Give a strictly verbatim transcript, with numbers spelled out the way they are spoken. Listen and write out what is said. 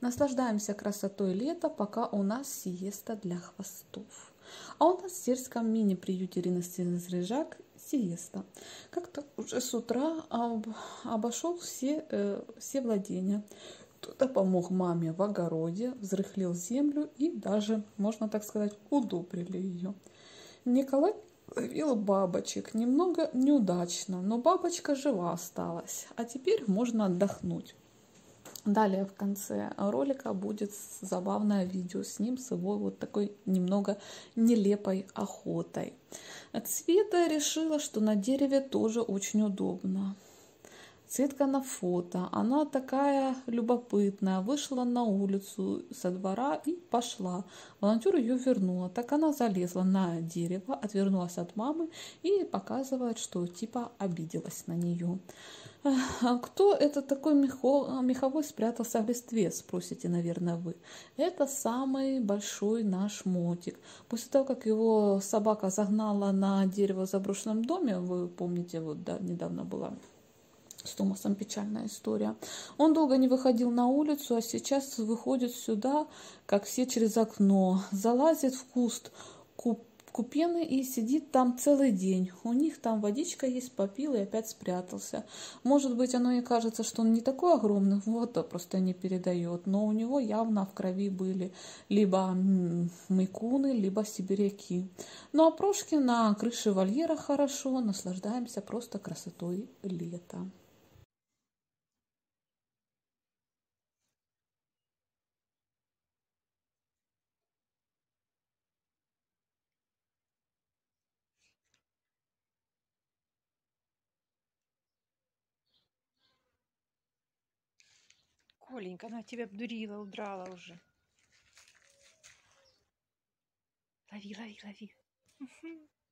Наслаждаемся красотой лета, пока у нас сиеста для хвостов. А у нас в сельском мини-приюте Ирины Снежак сиеста. Как-то уже с утра об, обошел все, э, все владения. Кто-то помог маме в огороде, взрыхлил землю и даже, можно так сказать, удобрили ее. Николай ловил бабочек. Немного неудачно, но бабочка жива осталась. А теперь можно отдохнуть. Далее в конце ролика будет забавное видео с ним, с его вот такой немного нелепой охотой. Цвета решила, что на дереве тоже очень удобно. Цветка на фото. Она такая любопытная. Вышла на улицу со двора и пошла. Волонтер ее вернула. Так она залезла на дерево, отвернулась от мамы и показывает, что типа обиделась на нее. Кто это такой меховой спрятался в листве, спросите, наверное, вы. Это самый большой наш мотик. После того, как его собака загнала на дерево в заброшенном доме, вы помните, вот да, недавно была с Томасом печальная история. Он долго не выходил на улицу, а сейчас выходит сюда, как все через окно, залазит в куст купены и сидит там целый день. У них там водичка есть, попил и опять спрятался. Может быть, оно и кажется, что он не такой огромный, вот просто не передает, но у него явно в крови были либо мейкуны, либо сибиряки. Ну а Прошки на крыше вольера хорошо, наслаждаемся просто красотой лета. Коленька, она тебя обдурила, удрала уже. Лови, лови, лови.